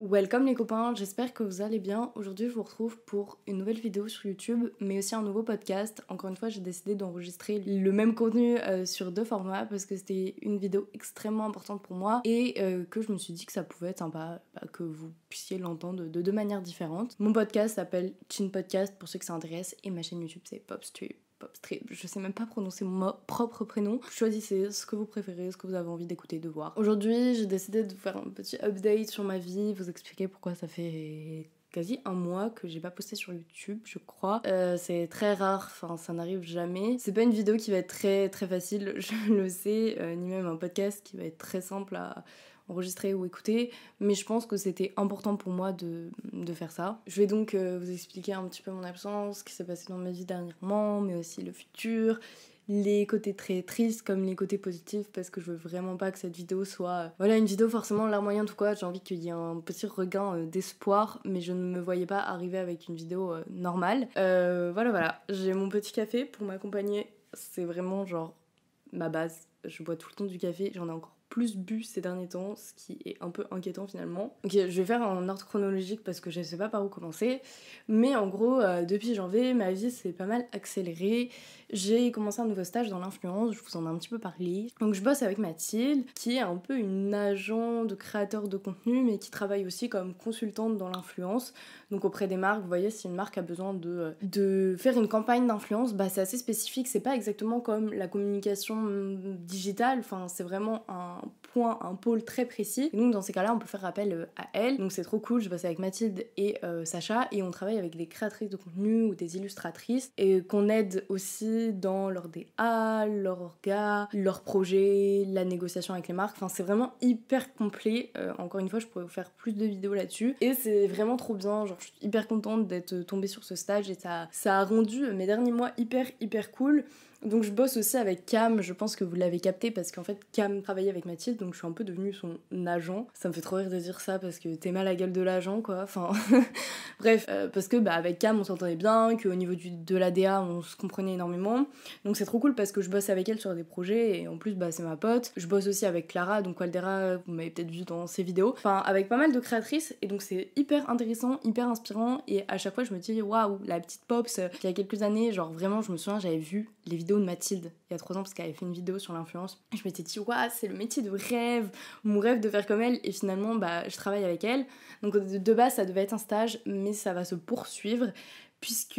Welcome les copains, j'espère que vous allez bien. Aujourd'hui je vous retrouve pour une nouvelle vidéo sur YouTube mais aussi un nouveau podcast. Encore une fois j'ai décidé d'enregistrer le même contenu sur deux formats parce que c'était une vidéo extrêmement importante pour moi et que je me suis dit que ça pouvait être sympa que vous puissiez l'entendre de deux manières différentes. Mon podcast s'appelle Chin Podcast pour ceux que ça intéresse et ma chaîne YouTube c'est Popstream. Je sais même pas prononcer mon propre prénom. Choisissez ce que vous préférez, ce que vous avez envie d'écouter, de voir. Aujourd'hui, j'ai décidé de faire un petit update sur ma vie, vous expliquer pourquoi ça fait quasi un mois que j'ai pas posté sur YouTube, je crois. C'est très rare, enfin ça n'arrive jamais. C'est pas une vidéo qui va être très très facile, je le sais, ni même un podcast qui va être très simple à enregistrer ou écouter, mais je pense que c'était important pour moi de faire ça. Je vais donc vous expliquer un petit peu mon absence, ce qui s'est passé dans ma vie dernièrement, mais aussi le futur, les côtés très tristes comme les côtés positifs, parce que je veux vraiment pas que cette vidéo soit une vidéo forcément larmoyante ou quoi. J'ai envie qu'il y ait un petit regain d'espoir, mais je ne me voyais pas arriver avec une vidéo normale. Voilà, j'ai mon petit café pour m'accompagner, c'est vraiment genre ma base. Je bois tout le temps du café, j'en ai encore plus bu ces derniers temps, ce qui est un peu inquiétant finalement. Ok, je vais faire en ordre chronologique parce que je sais pas par où commencer, mais en gros, depuis janvier, ma vie s'est pas mal accélérée. J'ai commencé un nouveau stage dans l'influence, je vous en ai un petit peu parlé. Donc je bosse avec Mathilde, qui est un peu une agent de créateur de contenu, mais qui travaille aussi comme consultante dans l'influence. Donc auprès des marques, vous voyez, si une marque a besoin de faire une campagne d'influence, c'est assez spécifique, c'est pas exactement comme la communication digitale, enfin c'est vraiment un pôle très précis. Et donc dans ces cas-là, on peut faire appel à elle. Donc c'est trop cool, je bosse avec Mathilde et Sacha, et on travaille avec des créatrices de contenu ou des illustratrices, et qu'on aide aussi dans leur DA, leur orga, leur projet, la négociation avec les marques. Enfin c'est vraiment hyper complet. Encore une fois, je pourrais vous faire plus de vidéos là-dessus. Et c'est vraiment trop bien, genre je suis hyper contente d'être tombée sur ce stage, et ça a rendu mes derniers mois hyper cool. Donc je bosse aussi avec Cam, je pense que vous l'avez capté parce qu'en fait Cam travaillait avec Mathilde, donc je suis un peu devenue son agent. Ça me fait trop rire de dire ça parce que t'es mal à la gueule de l'agent quoi, enfin bref, parce que avec Cam on s'entendait bien, qu'au niveau de la DA on se comprenait énormément. Donc c'est trop cool parce que je bosse avec elle sur des projets et en plus c'est ma pote. Je bosse aussi avec Clara, donc Caldera, vous m'avez peut-être vu dans ses vidéos. Enfin avec pas mal de créatrices, et donc c'est hyper intéressant, hyper inspirant, et à chaque fois je me dis waouh, la petite Pops, il y a quelques années, genre vraiment je me souviens, j'avais vu les vidéos de Mathilde il y a 3 ans parce qu'elle avait fait une vidéo sur l'influence. Je m'étais dit waouh, c'est le métier de rêve, mon rêve de faire comme elle, et finalement je travaille avec elle. Donc de base ça devait être un stage, mais ça va se poursuivre puisque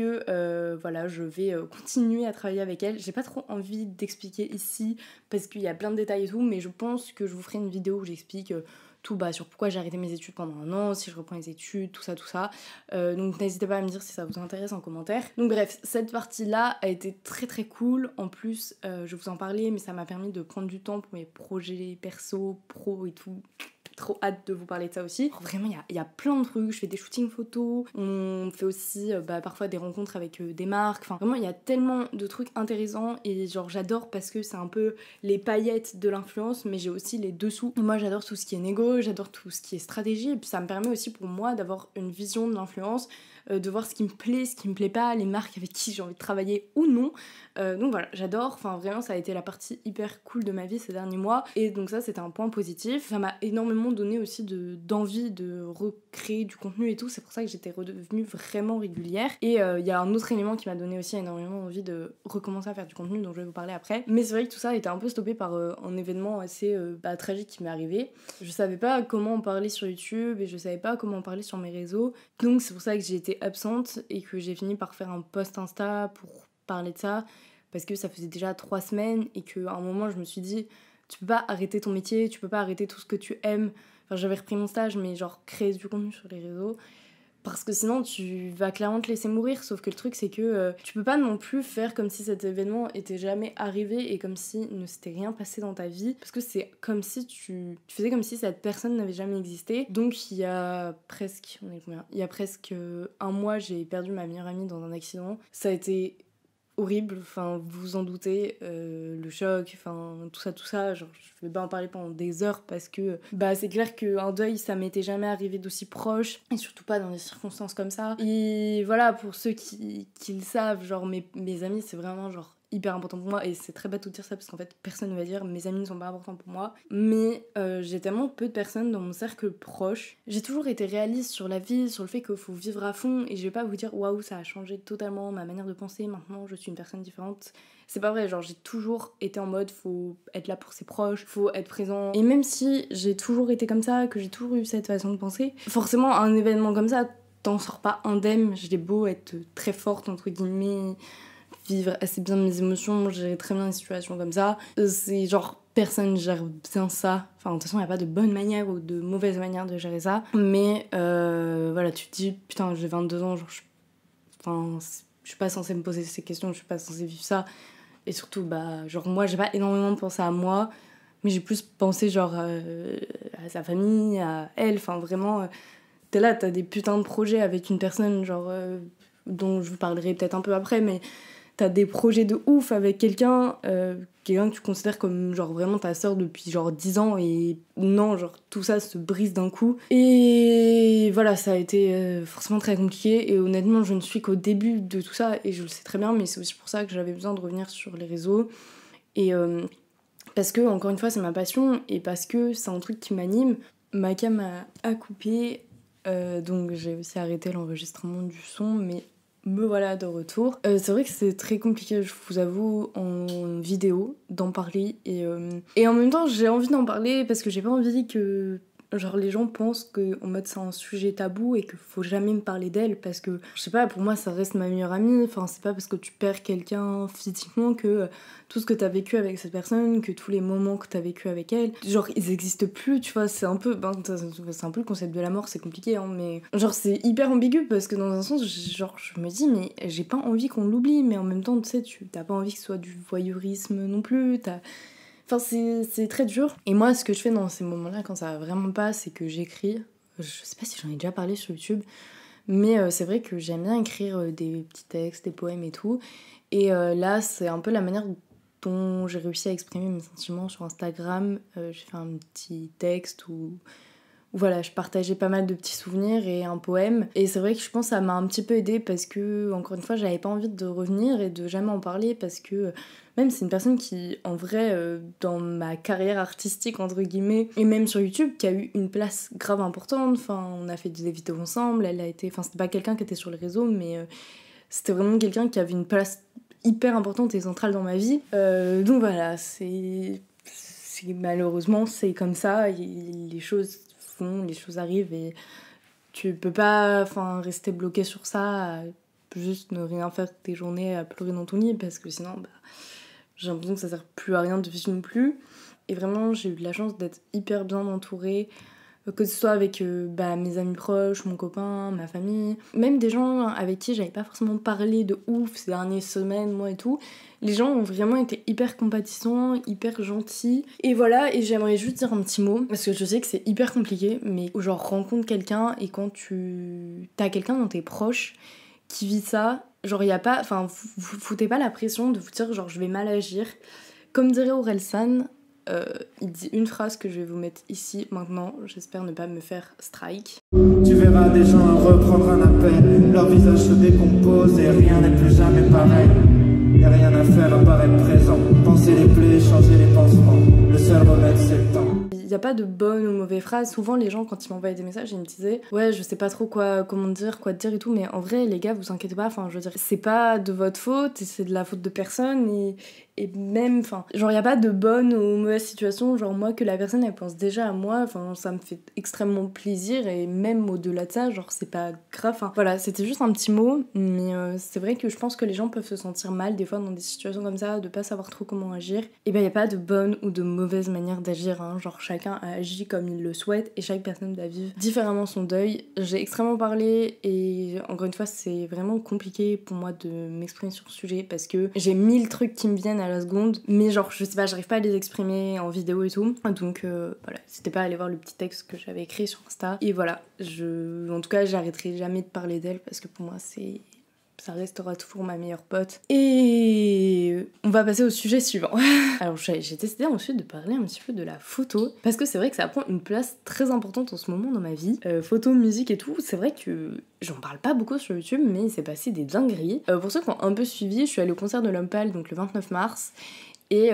je vais continuer à travailler avec elle. J'ai pas trop envie d'expliquer ici parce qu'il y a plein de détails et tout, mais je pense que je vous ferai une vidéo où j'explique tout sur pourquoi j'ai arrêté mes études pendant un an, si je reprends les études, tout ça. Donc n'hésitez pas à me dire si ça vous intéresse en commentaire. Donc bref, cette partie-là a été très cool. En plus, je vous en parlais, mais ça m'a permis de prendre du temps pour mes projets perso, pro et tout. Trop hâte de vous parler de ça aussi. Vraiment, il y a plein de trucs. Je fais des shootings photos. On fait aussi parfois des rencontres avec des marques. Enfin, vraiment, il y a tellement de trucs intéressants. Et genre, j'adore parce que c'est un peu les paillettes de l'influence, mais j'ai aussi les dessous. Moi, j'adore tout ce qui est négo, j'adore tout ce qui est stratégie. Et puis, ça me permet aussi pour moi d'avoir une vision de l'influence, de voir ce qui me plaît, ce qui me plaît pas, les marques avec qui j'ai envie de travailler ou non. Donc voilà, j'adore. Enfin, vraiment, ça a été la partie hyper cool de ma vie ces derniers mois. Et donc ça, c'était un point positif. Ça m'a énormément donné aussi d'envie de recréer du contenu et tout. C'est pour ça que j'étais redevenue vraiment régulière. Et il y a un autre élément qui m'a donné aussi énormément envie de recommencer à faire du contenu, dont je vais vous parler après. Mais c'est vrai que tout ça a été un peu stoppé par un événement assez tragique qui m'est arrivé. Je savais pas comment en parler sur YouTube et je savais pas comment en parler sur mes réseaux. Donc c'est pour ça que j'ai été absente et que j'ai fini par faire un post Insta pour parler de ça, parce que ça faisait déjà 3 semaines et qu'à un moment je me suis dit tu peux pas arrêter ton métier, tu peux pas arrêter tout ce que tu aimes. Enfin, j'avais repris mon stage, mais genre créer du contenu sur les réseaux, parce que sinon tu vas clairement te laisser mourir. Sauf que le truc c'est que tu peux pas non plus faire comme si cet événement était jamais arrivé et comme si ne s'était rien passé dans ta vie, parce que c'est comme si tu faisais comme si cette personne n'avait jamais existé. Donc il y a presque un mois, j'ai perdu ma meilleure amie dans un accident. Ça a été horrible, enfin vous vous en doutez, le choc, enfin tout ça, genre je vais pas en parler pendant des heures parce que c'est clair qu'un deuil ça m'était jamais arrivé d'aussi proche, et surtout pas dans des circonstances comme ça. Et voilà, pour ceux qui le savent, genre mes amis, c'est vraiment genre hyper important pour moi, et c'est très bête de dire ça parce qu'en fait personne ne va dire mes amis ne sont pas importants pour moi, mais j'ai tellement peu de personnes dans mon cercle proche. J'ai toujours été réaliste sur la vie, sur le fait qu'il faut vivre à fond, et je vais pas vous dire waouh ça a changé totalement ma manière de penser, maintenant je suis une personne différente. C'est pas vrai, genre j'ai toujours été en mode faut être là pour ses proches, faut être présent. Et même si j'ai toujours été comme ça, que j'ai toujours eu cette façon de penser, forcément un événement comme ça, t'en sors pas indemne. J'ai beau être très forte entre guillemets, vivre assez bien mes émotions, gérer très bien les situations comme ça. C'est genre personne gère bien ça. Enfin, de toute façon, il n'y a pas de bonne manière ou de mauvaise manière de gérer ça. Mais voilà, tu te dis, putain, j'ai 22 ans, genre, je suis pas censée me poser ces questions, je suis pas censée vivre ça. Et surtout, bah, genre, moi, j'ai pas énormément pensé à moi, mais j'ai plus pensé, genre, à sa famille, à elle. Enfin, vraiment, t'es là, t'as des putains de projets avec une personne, genre, dont je vous parlerai peut-être un peu après, mais t'as des projets de ouf avec quelqu'un que tu considères comme genre vraiment ta sœur depuis genre 10 ans, et non, genre tout ça se brise d'un coup. Et voilà, ça a été forcément très compliqué, et honnêtement je ne suis qu'au début de tout ça et je le sais très bien, mais c'est aussi pour ça que j'avais besoin de revenir sur les réseaux, et parce que encore une fois c'est ma passion et parce que c'est un truc qui m'anime. Ma cam a coupé, donc j'ai aussi arrêté l'enregistrement du son, mais me voilà de retour. C'est vrai que c'est très compliqué, je vous avoue, en vidéo, d'en parler. Et en même temps, j'ai envie d'en parler parce que j'ai pas envie que genre les gens pensent que en mode c'est un sujet tabou et qu'il faut jamais me parler d'elle, parce que je sais pas, pour moi ça reste ma meilleure amie. Enfin, c'est pas parce que tu perds quelqu'un physiquement que tout ce que t'as vécu avec cette personne, que tous les moments que t'as vécu avec elle, genre ils existent plus, tu vois. C'est un peu c'est un peu le concept de la mort, c'est compliqué hein, mais genre c'est hyper ambigu parce que dans un sens genre je me dis mais j'ai pas envie qu'on l'oublie, mais en même temps tu sais t'as pas envie que ce soit du voyeurisme non plus, enfin, c'est très dur. Et moi, ce que je fais dans ces moments-là, quand ça va vraiment pas, c'est que j'écris. Je sais pas si j'en ai déjà parlé sur YouTube, mais c'est vrai que j'aime bien écrire des petits textes, des poèmes et tout. Et là, c'est un peu la manière dont j'ai réussi à exprimer mes sentiments sur Instagram. J'ai fait un petit texte où voilà, je partageais pas mal de petits souvenirs et un poème. Et c'est vrai que je pense que ça m'a un petit peu aidée parce que, encore une fois, j'avais pas envie de revenir et de jamais en parler, parce que même c'est une personne qui, en vrai, dans ma carrière artistique, entre guillemets, et même sur YouTube, qui a eu une place grave importante. Enfin, on a fait des vidéos ensemble, elle a été... Enfin, c'était pas quelqu'un qui était sur les réseaux, mais c'était vraiment quelqu'un qui avait une place hyper importante et centrale dans ma vie. Donc voilà, malheureusement, c'est comme ça, les choses les choses arrivent et tu peux pas rester bloqué sur ça, juste ne rien faire tes journées à pleurer dans ton lit, parce que sinon j'ai l'impression que ça sert plus à rien de vivre non plus. Et vraiment j'ai eu de la chance d'être hyper bien entourée, que ce soit avec mes amis proches, mon copain, ma famille, même des gens avec qui j'avais pas forcément parlé de ouf ces dernières semaines, moi et tout. Les gens ont vraiment été hyper compatissants, hyper gentils. Et voilà, et j'aimerais juste dire un petit mot, parce que je sais que c'est hyper compliqué, mais genre rencontre quelqu'un, et quand t'as quelqu'un dans tes proches qui vit ça, genre y a pas... Enfin, vous foutez pas la pression de vous dire genre je vais mal agir. Comme dirait Orelsan, il dit une phrase que je vais vous mettre ici maintenant, j'espère ne pas me faire strike. Tu verras des gens reprendre un appel, leur visage se décompose et rien n'est plus jamais pareil. Y'a rien à faire à part être présent, penser les plaies, changer les pansements, le seul remède c'est le temps. Il n'y a pas de bonne ou mauvaise phrase. Souvent les gens quand ils m'envoyaient des messages ils me disaient ouais je sais pas trop quoi te dire et tout, mais en vrai les gars vous inquiétez pas, enfin je veux dire c'est pas de votre faute et c'est de la faute de personne, et même genre y a pas de bonne ou mauvaise situation, genre moi que la personne elle pense déjà à moi, ça me fait extrêmement plaisir, et même au-delà de ça genre c'est pas grave, voilà, c'était juste un petit mot, mais c'est vrai que je pense que les gens peuvent se sentir mal des fois dans des situations comme ça, de pas savoir trop comment agir. Et y a pas de bonne ou de mauvaise manière d'agir hein. Genre chacun a agi comme il le souhaite et chaque personne doit vivre différemment son deuil. J'ai extrêmement parlé et encore une fois c'est vraiment compliqué pour moi de m'exprimer sur ce sujet parce que j'ai 1000 trucs qui me viennent à la seconde, mais genre je sais pas, j'arrive pas à les exprimer en vidéo et tout, donc voilà, n'hésitez pas à aller voir le petit texte que j'avais écrit sur Insta. Et voilà, en tout cas j'arrêterai jamais de parler d'elle parce que pour moi c'est ça restera toujours ma meilleure pote. Et on va passer au sujet suivant. Alors j'ai décidé ensuite de parler un petit peu de la photo, parce que c'est vrai que ça prend une place très importante en ce moment dans ma vie. Photo, musique et tout, c'est vrai que j'en parle pas beaucoup sur YouTube, mais il s'est passé des dingueries. Pour ceux qui ont un peu suivi, je suis allée au concert de L'Homme Pâle, donc le 29 mars, et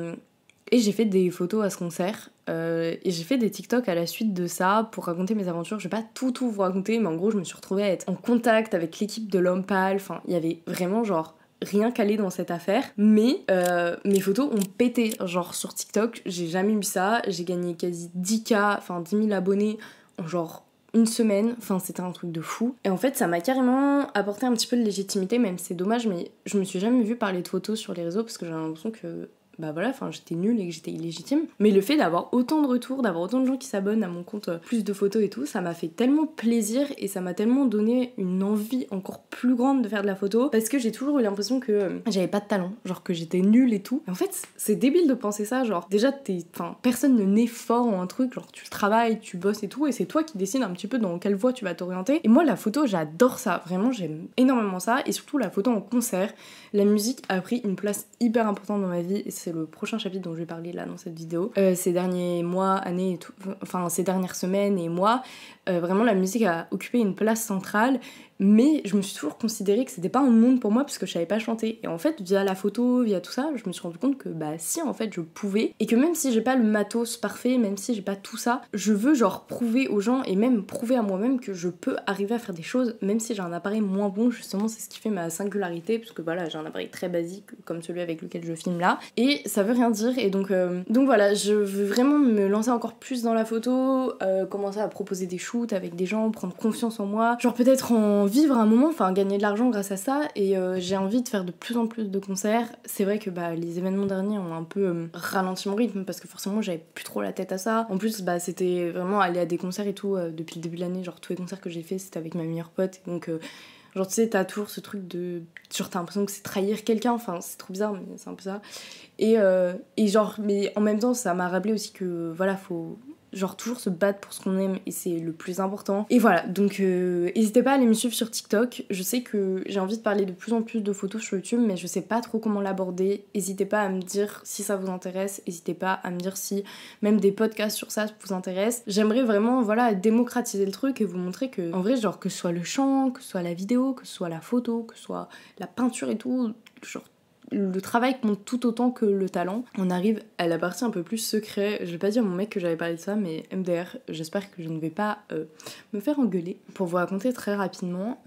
j'ai fait des photos à ce concert, et j'ai fait des TikTok à la suite de ça pour raconter mes aventures. Je vais pas tout vous raconter, mais en gros je me suis retrouvée à être en contact avec l'équipe de L'Homme Pâle, enfin il y avait vraiment genre rien calé dans cette affaire, mais mes photos ont pété, genre sur TikTok, j'ai jamais eu ça, j'ai gagné quasi 10K, enfin 10 000 abonnés en genre une semaine, enfin c'était un truc de fou. Et en fait ça m'a carrément apporté un petit peu de légitimité, même si c'est dommage, mais je me suis jamais vue parler de photos sur les réseaux parce que j'ai l'impression que bah voilà, enfin j'étais nulle et que j'étais illégitime. Mais le fait d'avoir autant de retours, d'avoir autant de gens qui s'abonnent à mon compte, plus de photos et tout, ça m'a fait tellement plaisir et ça m'a tellement donné une envie encore plus grande de faire de la photo, parce que j'ai toujours eu l'impression que j'avais pas de talent, genre que j'étais nulle et tout. Et en fait c'est débile de penser ça, genre déjà personne ne naît fort en un truc, genre tu travailles, tu bosses et tout, et c'est toi qui décides un petit peu dans quelle voie tu vas t'orienter. Et moi la photo j'adore ça, vraiment j'aime énormément ça, et surtout la photo en concert. La musique a pris une place hyper importante dans ma vie, et c'est le prochain chapitre dont je vais parler là dans cette vidéo. Ces derniers mois, années et tout, enfin ces dernières semaines et mois, vraiment la musique a occupé une place centrale, mais je me suis toujours considérée que c'était pas un monde pour moi parce que je savais pas chanter. Et en fait, via la photo, via tout ça, je me suis rendu compte que bah si, en fait je pouvais, et que même si j'ai pas le matos parfait, même si j'ai pas tout ça, je veux genre prouver aux gens et même prouver à moi-même que je peux arriver à faire des choses même si j'ai un appareil moins bon. Justement c'est ce qui fait ma singularité, parce que voilà, j'ai un appareil très basique comme celui avec lequel je filme là, et ça veut rien dire. Et donc voilà, je veux vraiment me lancer encore plus dans la photo, commencer à proposer des shoots avec des gens, prendre confiance en moi, genre peut-être en vivre un moment, enfin gagner de l'argent grâce à ça. Et j'ai envie de faire de plus en plus de concerts. C'est vrai que bah les événements derniers ont un peu ralenti mon rythme parce que forcément j'avais plus trop la tête à ça. En plus bah c'était vraiment aller à des concerts et tout depuis le début de l'année, genre tous les concerts que j'ai fait c'était avec ma meilleure pote, donc genre tu sais t'as toujours ce truc de genre t'as l'impression que c'est trahir quelqu'un, enfin c'est trop bizarre mais c'est un peu ça. Et genre mais en même temps ça m'a rappelé aussi que voilà, faut genre toujours se battre pour ce qu'on aime, et c'est le plus important. Et voilà, donc n'hésitez pas à aller me suivre sur TikTok. Je sais que j'ai envie de parler de plus en plus de photos sur YouTube, mais je sais pas trop comment l'aborder. N'hésitez pas à me dire si ça vous intéresse, n'hésitez pas à me dire si même des podcasts sur ça vous intéressent. J'aimerais vraiment voilà démocratiser le truc et vous montrer que en vrai, genre que ce soit le chant, que ce soit la vidéo, que ce soit la photo, que ce soit la peinture et tout, genre le travail compte tout autant que le talent. On arrive à la partie un peu plus secret. Je vais pas dire à mon mec que j'avais parlé de ça, mais MDR, j'espère que je ne vais pas me faire engueuler. Pour vous raconter très rapidement,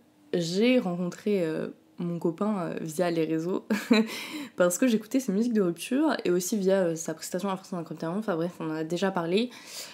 j'ai rencontré mon copain via les réseaux parce que j'écoutais ses musiques de rupture, et aussi via sa prestation à France 51. Enfin bref, on en a déjà parlé.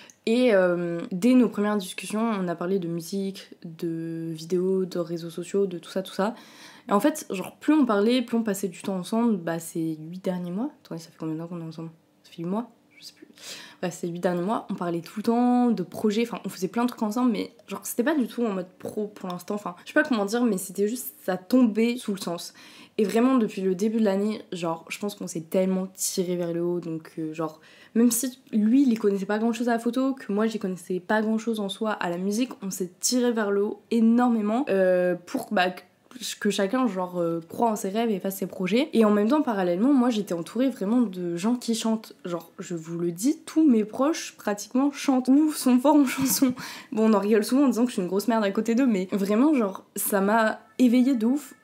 Et dès nos premières discussions, on a parlé de musique, de vidéos, de réseaux sociaux, de tout ça. Et en fait, genre, plus on parlait, plus on passait du temps ensemble, bah ces 8 derniers mois. Attendez, ça fait combien de temps qu'on est ensemble ? Ça fait 8 mois ? Je sais plus. Bref, ces 8 derniers mois, on parlait tout le temps de projets, enfin, on faisait plein de trucs ensemble, mais genre, c'était pas du tout en mode pro pour l'instant, enfin, je sais pas comment dire, mais c'était juste, ça tombait sous le sens. Et vraiment, depuis le début de l'année, genre, je pense qu'on s'est tellement tiré vers le haut, donc genre, même si lui, il y connaissait pas grand chose à la photo, que moi, j'y connaissais pas grand chose en soi à la musique, on s'est tiré vers le haut énormément pour bah, que chacun genre croit en ses rêves et fasse ses projets. Et en même temps, parallèlement, moi j'étais entourée vraiment de gens qui chantent. Genre, je vous le dis, tous mes proches pratiquement chantent ou sont forts en chanson. Bon, on en rigole souvent en disant que je suis une grosse merde à côté d'eux, mais vraiment genre ça m'a éveillée de ouf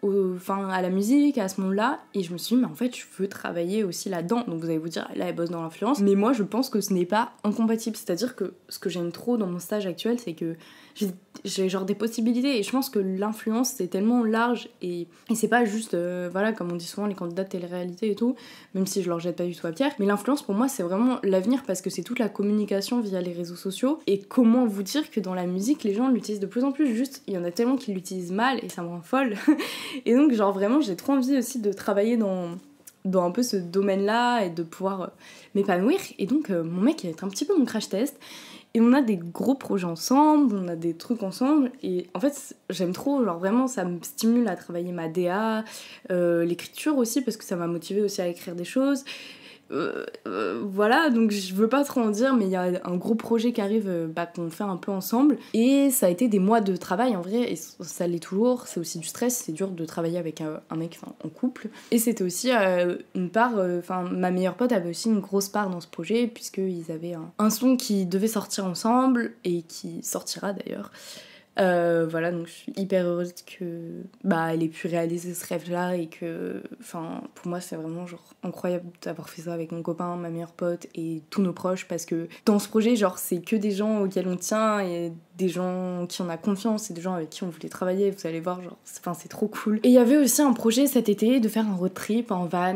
à la musique, à ce monde-là, et je me suis dit, mais en fait, je veux travailler aussi là-dedans. Donc vous allez vous dire, là, elle bosse dans l'influence, mais moi, je pense que ce n'est pas incompatible. C'est-à-dire que ce que j'aime trop dans mon stage actuel, c'est que j'ai genre des possibilités, et je pense que l'influence, c'est tellement large, et c'est pas juste, voilà, comme on dit souvent, les candidats de télé-réalité et tout, même si je leur jette pas du tout à pierre, mais l'influence, pour moi, c'est vraiment l'avenir, parce que c'est toute la communication via les réseaux sociaux, et comment vous dire que dans la musique, les gens l'utilisent de plus en plus, juste, il y en a tellement qui l'utilisent mal, et ça me rend folle. Et donc genre vraiment j'ai trop envie aussi de travailler dans un peu ce domaine-là et de pouvoir m'épanouir. Et donc mon mec il va être un petit peu mon crash test, et on a des gros projets ensemble, on a des trucs ensemble, et en fait j'aime trop, genre vraiment ça me stimule à travailler ma DA, l'écriture aussi, parce que ça m'a motivée aussi à écrire des choses. voilà, donc je veux pas trop en dire, mais il y a un gros projet qui arrive qu'on fait un peu ensemble. Et ça a été des mois de travail en vrai, et ça l'est toujours. C'est aussi du stress, c'est dur de travailler avec un mec en couple. Et c'était aussi une part, ma meilleure pote avait aussi une grosse part dans ce projet, puisqu'ils avaient un son qui devait sortir ensemble, et qui sortira d'ailleurs. Voilà, donc je suis hyper heureuse que elle ait pu réaliser ce rêve-là et que, pour moi c'est vraiment genre incroyable d'avoir fait ça avec mon copain, ma meilleure pote et tous nos proches, parce que dans ce projet, genre c'est que des gens auxquels on tient et des gens qui on a confiance et des gens avec qui on voulait travailler, vous allez voir, genre c'est trop cool. Et il y avait aussi un projet cet été de faire un road trip en van,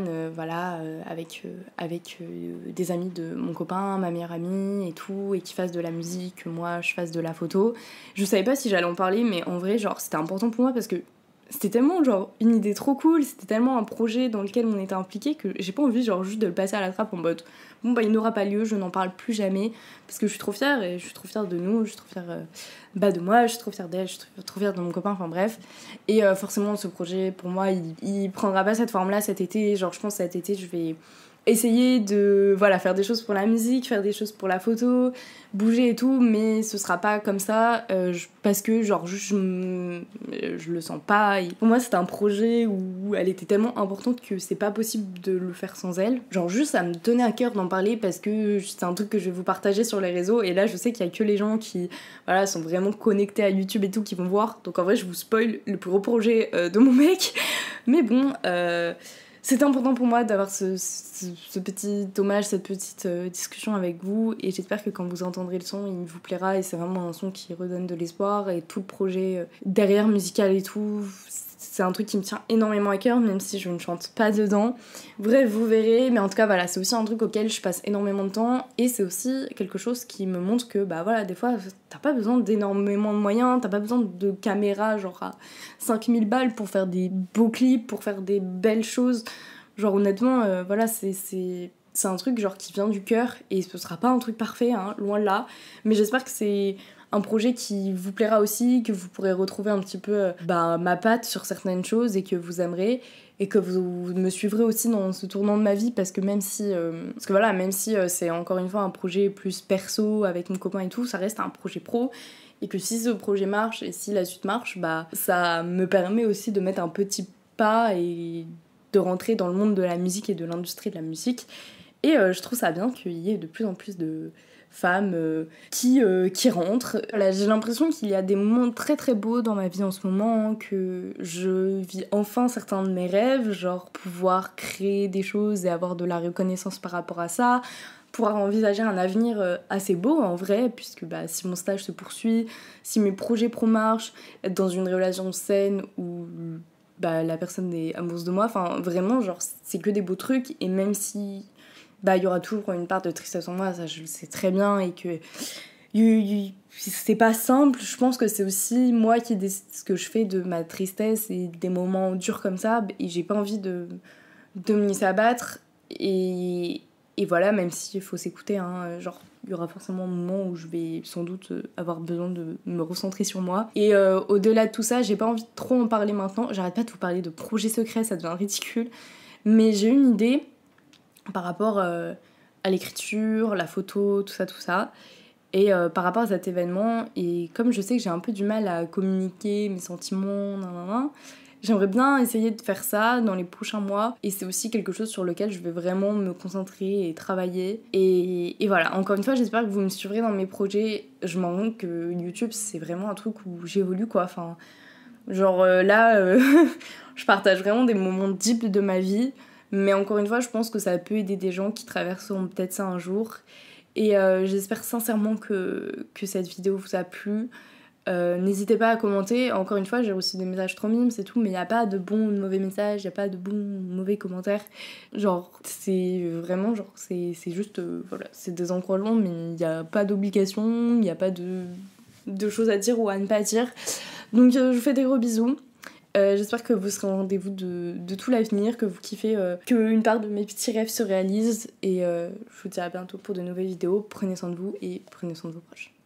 avec des amis de mon copain, ma meilleure amie et tout, et qui fassent de la musique, que moi je fasse de la photo. Je savais pas si j'allais en parler, mais en vrai genre c'était important pour moi parce que c'était tellement genre une idée trop cool, c'était tellement un projet dans lequel on était impliqué que j'ai pas envie genre juste de le passer à la trappe en mode bon il n'aura pas lieu, je n'en parle plus jamais, parce que je suis trop fière, et je suis trop fière de nous, je suis trop fière de moi, je suis trop fière d'elle, je suis trop fière de mon copain, enfin bref. Et forcément ce projet pour moi il prendra pas cette forme là cet été, genre je pense cet été je vais essayer de faire des choses pour la musique, faire des choses pour la photo, bouger et tout, mais ce sera pas comme ça parce que genre juste je le sens pas. Et pour moi c'était un projet où elle était tellement importante que c'est pas possible de le faire sans elle. Genre juste ça me tenait à cœur d'en parler parce que c'est un truc que je vais vous partager sur les réseaux, et là je sais qu'il y a que les gens qui sont vraiment connectés à YouTube et tout qui vont voir, donc en vrai je vous spoil le plus gros projet de mon mec, mais bon c'était important pour moi d'avoir ce petit hommage, cette petite discussion avec vous, et j'espère que quand vous entendrez le son, il vous plaira, et c'est vraiment un son qui redonne de l'espoir, et tout le projet derrière musical et tout, c'est un truc qui me tient énormément à cœur, même si je ne chante pas dedans. Bref, vous verrez, mais en tout cas voilà, c'est aussi un truc auquel je passe énormément de temps, et c'est aussi quelque chose qui me montre que des fois t'as pas besoin d'énormément de moyens, t'as pas besoin de caméras genre à 5000 balles pour faire des beaux clips, pour faire des belles choses. Genre honnêtement, c'est un truc genre qui vient du cœur, et ce sera pas un truc parfait, hein, loin de là, mais j'espère que c'est un projet qui vous plaira aussi, que vous pourrez retrouver un petit peu ma patte sur certaines choses, et que vous aimerez, et que vous me suivrez aussi dans ce tournant de ma vie, parce que même si c'est encore une fois un projet plus perso avec mon copain et tout, ça reste un projet pro, et que si ce projet marche et si la suite marche, ça me permet aussi de mettre un petit pas et de rentrer dans le monde de la musique et de l'industrie de la musique. Et je trouve ça bien qu'il y ait de plus en plus de femmes qui rentrent. Voilà, j'ai l'impression qu'il y a des moments très très beaux dans ma vie en ce moment, que je vis enfin certains de mes rêves, genre pouvoir créer des choses et avoir de la reconnaissance par rapport à ça, pouvoir envisager un avenir assez beau en vrai, puisque si mon stage se poursuit, si mes projets pro marchent, être dans une relation saine où la personne est amoureuse de moi, enfin vraiment genre c'est que des beaux trucs, et même si il y aura toujours une part de tristesse en moi, ça je le sais très bien, et que c'est pas simple. Je pense que c'est aussi moi qui décide ce que je fais de ma tristesse et des moments durs comme ça, et j'ai pas envie de me laisser abattre, et voilà, même s'il faut s'écouter, hein, genre il y aura forcément un moment où je vais sans doute avoir besoin de me recentrer sur moi, et au-delà de tout ça, j'ai pas envie de trop en parler maintenant, j'arrête pas de vous parler de projets secrets, ça devient ridicule, mais j'ai une idée par rapport à l'écriture, la photo, tout ça. Et par rapport à cet événement, et comme je sais que j'ai un peu du mal à communiquer mes sentiments, j'aimerais bien essayer de faire ça dans les prochains mois. Et c'est aussi quelque chose sur lequel je vais vraiment me concentrer et travailler. Et voilà, encore une fois, j'espère que vous me suivrez dans mes projets. Je m'en rends compte que YouTube, c'est vraiment un truc où j'évolue, quoi. Enfin, genre là, je partage vraiment des moments deep de ma vie. Mais encore une fois, je pense que ça peut aider des gens qui traverseront peut-être ça un jour. Et j'espère sincèrement que cette vidéo vous a plu. N'hésitez pas à commenter. Encore une fois, j'ai reçu des messages trop mimes, c'est tout, mais il n'y a pas de bons ou de mauvais messages, il n'y a pas de bons ou de mauvais commentaires. Genre, c'est vraiment, genre, c'est juste, c'est des encouragements, mais il n'y a pas d'obligation, il n'y a pas de choses à dire ou à ne pas dire. Donc, je vous fais des gros bisous. J'espère que vous serez au rendez-vous de tout l'avenir, que vous kiffez, qu'une part de mes petits rêves se réalise, et je vous dis à bientôt pour de nouvelles vidéos. Prenez soin de vous et prenez soin de vos proches.